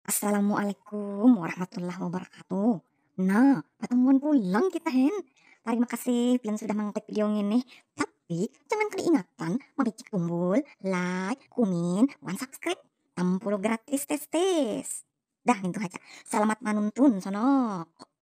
Assalamualaikum warahmatullahi wabarakatuh. Nah, pertemuan pulang kita Hen. Terima kasih yang sudah mengklik video ini. Tapi jangan keingatan mericik tombol like, komen, dan subscribe. Tampul gratis tes. Dah itu aja. Selamat menuntun sono.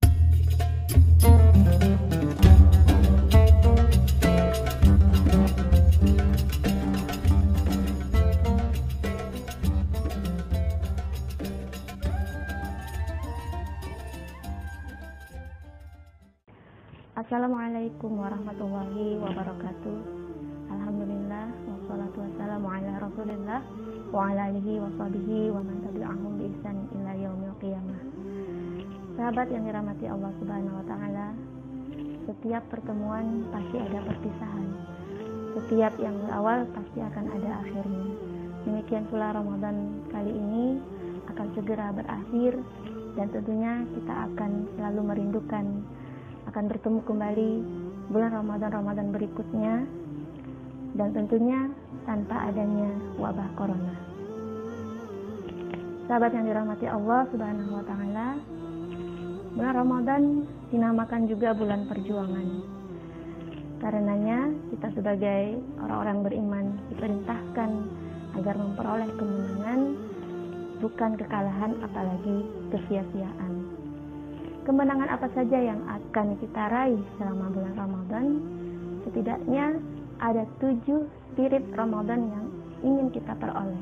Assalamualaikum warahmatullahi wabarakatuh. Alhamdulillah wassalatu wassalamu ala Rasulillah wa ala alihi wa sahbihi wa man tabi'ahum bi ihsan ila yaumil qiyamah. Sahabat yang dirahmati Allah Subhanahu wa taala, setiap pertemuan pasti ada perpisahan. Setiap yang berawal pasti akan ada akhirnya. Demikian pula Ramadan kali ini akan segera berakhir dan tentunya kita akan selalu merindukan akan bertemu kembali bulan Ramadan berikutnya, dan tentunya tanpa adanya wabah corona. Sahabat yang dirahmati Allah Subhanahu wa taala, bulan Ramadan dinamakan juga bulan perjuangan. Karenanya kita sebagai orang-orang beriman diperintahkan agar memperoleh kemenangan, bukan kekalahan apalagi kesia-siaan. Kemenangan apa saja yang akan kita raih selama bulan Ramadan? Setidaknya ada 7 spirit Ramadan yang ingin kita peroleh.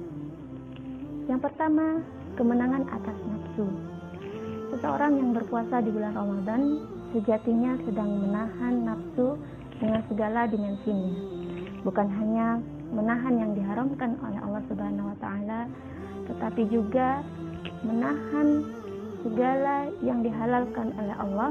Yang pertama, kemenangan atas nafsu. Seseorang yang berpuasa di bulan Ramadan sejatinya sedang menahan nafsu dengan segala dimensinya. Bukan hanya menahan yang diharamkan oleh Allah Subhanahu wa taala, tetapi juga menahan segala yang dihalalkan oleh Allah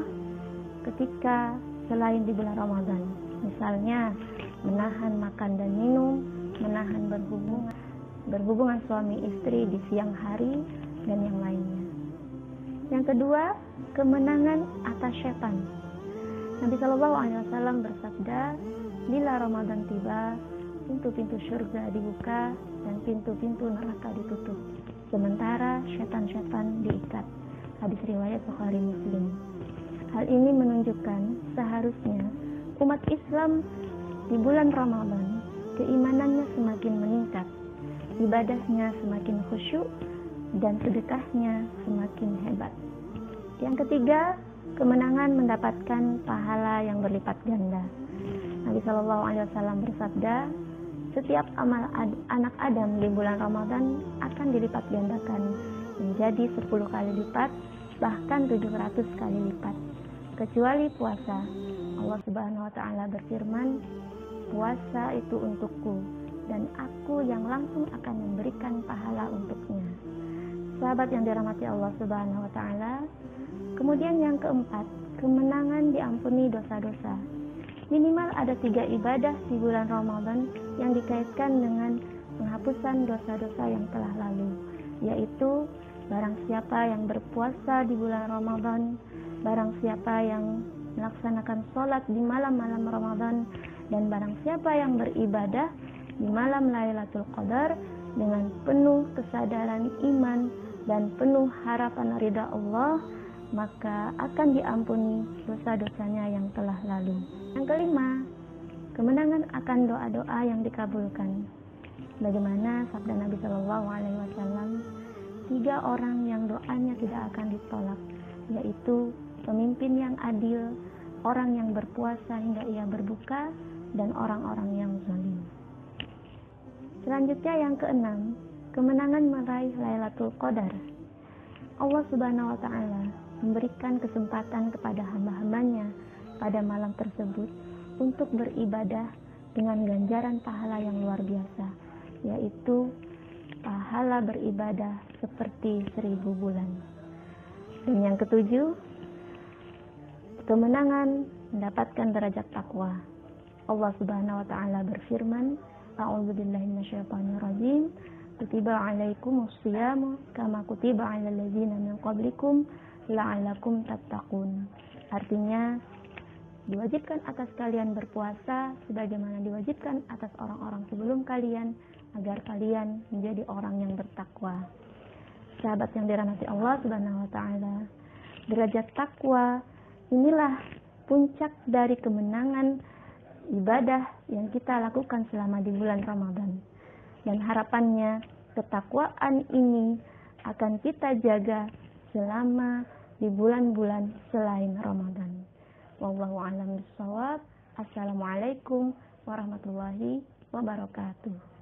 ketika selain di bulan Ramadan. Misalnya menahan makan dan minum, menahan berhubungan suami istri di siang hari, dan yang lainnya. Yang kedua, kemenangan atas setan. Nabi Shallallahu Alaihi Wasallam bersabda, bila Ramadan tiba, pintu-pintu surga dibuka dan pintu-pintu neraka ditutup, sementara setan-setan diikat. Hadis riwayat Bukhari Muslim. Hal ini menunjukkan seharusnya umat Islam di bulan Ramadan keimanannya semakin meningkat, ibadahnya semakin khusyuk, dan sedekahnya semakin hebat. Yang ketiga, kemenangan mendapatkan pahala yang berlipat ganda. Nabi Shallallahu Alaihi Wasallam bersabda, setiap amal anak Adam di bulan Ramadan akan dilipat gandakan menjadi 10 kali lipat, bahkan 700 kali lipat, kecuali puasa. Allah Subhanahu wa taala berfirman, puasa itu untukku dan aku yang langsung akan memberikan pahala untuknya. Sahabat yang dirahmati Allah Subhanahu wa taala, kemudian yang keempat, kemenangan diampuni dosa-dosa. Minimal ada 3 ibadah di bulan Ramadan yang dikaitkan dengan penghapusan dosa-dosa yang telah lalu, yaitu barang siapa yang berpuasa di bulan Ramadan, barang siapa yang melaksanakan sholat di malam-malam Ramadan, dan barang siapa yang beribadah di malam Lailatul Qadar dengan penuh kesadaran iman dan penuh harapan ridha Allah, maka akan diampuni dosa-dosanya yang telah lalu. Yang kelima, kemenangan akan doa-doa yang dikabulkan. Bagaimana sabda Nabi Shallallahu Alaihi Wasallam, 3 orang yang doanya tidak akan ditolak, yaitu pemimpin yang adil, orang yang berpuasa hingga ia berbuka, dan orang-orang yang zalim. Selanjutnya yang keenam, kemenangan meraih Lailatul Qadar. Allah Subhanahu wa taala memberikan kesempatan kepada hamba-hambanya pada malam tersebut untuk beribadah dengan ganjaran pahala yang luar biasa, yaitu pahala beribadah seperti 1000 bulan. Dan yang ketujuh, kemenangan mendapatkan derajat takwa. Allah Subhanahu wa taala berfirman, a'udzubillahi minasyaitonirrajim, kutiba alaikumus shiyamu kama kutiba alal ladzina min qablikum la'allakum tattaqun. Artinya, diwajibkan atas kalian berpuasa sebagaimana diwajibkan atas orang-orang sebelum kalian, agar kalian menjadi orang yang bertakwa. sahabat yang dirahmati Allah Subhanahu wa taala, derajat takwa inilah puncak dari kemenangan ibadah yang kita lakukan selama di bulan Ramadan. Dan harapannya ketakwaan ini akan kita jaga selama di bulan-bulan selain Ramadan. Wallahu a'lam bishawab. Assalamualaikum warahmatullahi wabarakatuh.